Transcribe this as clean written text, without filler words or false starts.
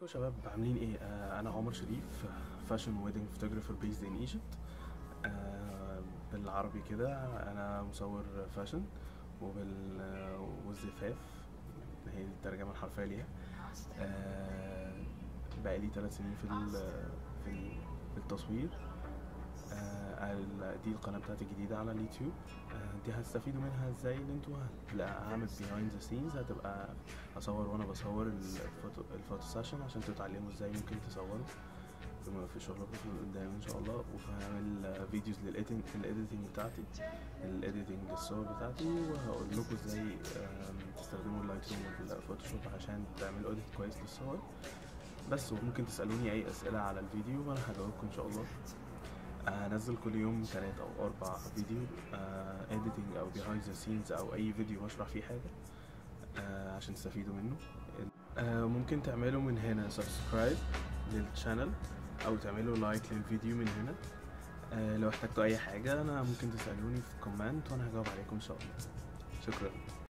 يا شباب عاملين ايه؟ انا عمر شريف، فاشن ويدنج فوتوغرافر بيزد ان ايجيبت. بالعربي كده انا مصور فاشن والزفاف هي دي الترجمه الحرفيه ليها. بقالي 3 سنين في التصوير. دي القناه بتاعتي الجديده على اليوتيوب. دي هتستفيدوا منها ازاي؟ ان انتوا هعمل behind the scenes، هتبقى اصور وانا بصور الفوتو سيشن عشان تتعلموا ازاي ممكن تصوروا في شغلكم في قدام ان شاء الله. وهعمل فيديوز للايديتنج بتاعتي، الايديتنج للصور بتاعتي، وهقول لكم ازاي تستخدموا اللايت روم والفوتوشوب عشان تعملوا اديت كويس للصور بس. وممكن تسالوني اي اسئله على الفيديو وانا هجاوبكم ان شاء الله. هنزل كل يوم 3 أو 4 فيديو editing او behind the scenes او اي فيديو بشرح فيه حاجة عشان تستفيدوا منه. ممكن تعملوا من هنا سبسكرايب للشانل او تعملوا لايك للفيديو من هنا. لو احتجتوا اي حاجة انا ممكن تسألوني في كومنت وانا هجاوب عليكم ان شاء الله. شكرا.